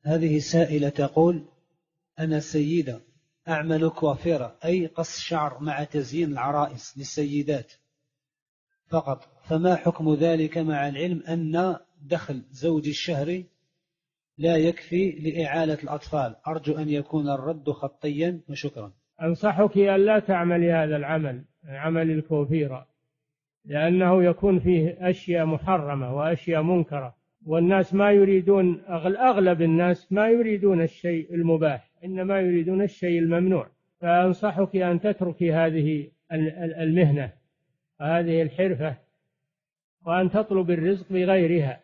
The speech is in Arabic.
هذه سائلة تقول: أنا سيدة أعمل كوافيرة، أي قص شعر مع تزيين العرائس للسيدات فقط، فما حكم ذلك مع العلم أن دخل زوجي الشهري لا يكفي لإعالة الأطفال؟ أرجو أن يكون الرد خطيا، وشكرا. أنصحك أن لا تعمل هذا العمل، عمل الكوفيرة، لأنه يكون فيه أشياء محرمة وأشياء منكرة، والناس ما يريدون، أغلب الناس ما يريدون الشيء المباح، إنما يريدون الشيء الممنوع. فأنصحك أن تتركي هذه المهنة، هذه الحرفة، وأن تطلب الرزق بغيرها.